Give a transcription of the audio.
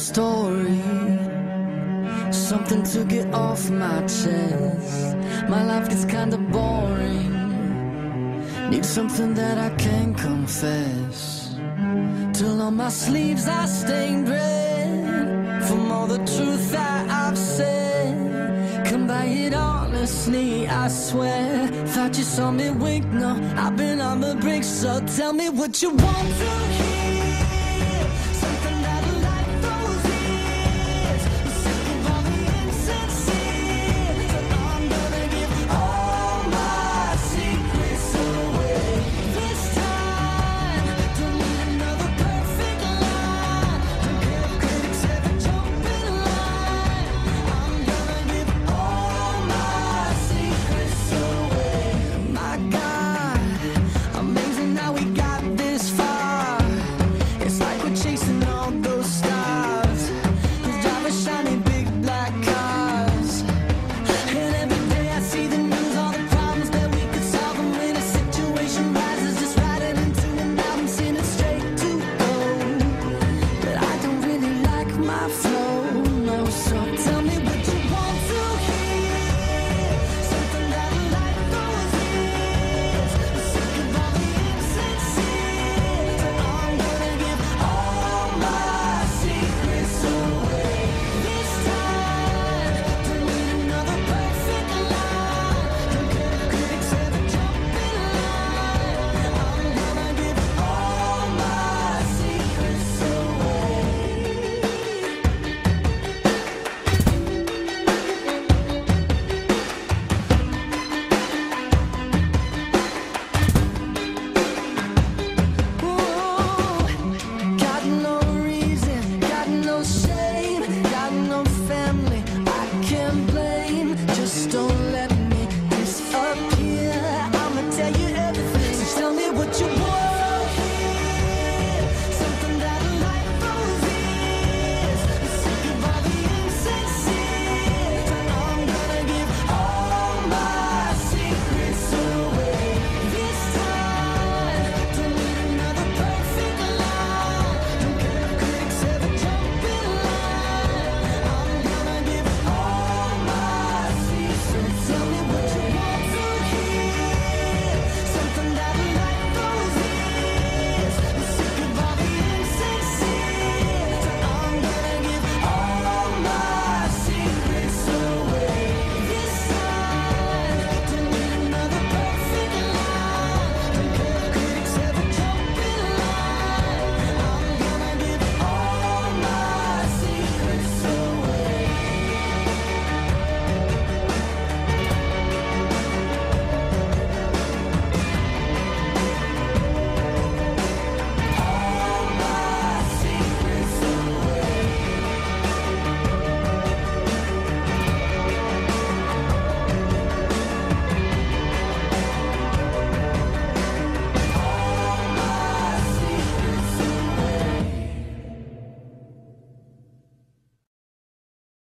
story, something to get off my chest. My life gets kinda boring, need something that I can confess. Till on my sleeves I stained red from all the truth that I've said. Come by it honestly, I swear. Thought you saw me wink, no, I've been on the brink. So tell me what you want to hear, something that'll light those ears. I'm sick of all the insincere, so I'm gonna give all my secrets away. This time, don't need another perfect line. Don't care if critics ever jump in line. I'm gonna give all my secrets away. My God, amazing how we got this far. It's like we're chasing all those stars, who's driving shiny big black cars. And every day I see the news, all the problems that we could solve. And when a situation rises, just write it into an album, send it straight to gold. But I don't really like my flow, no, so tell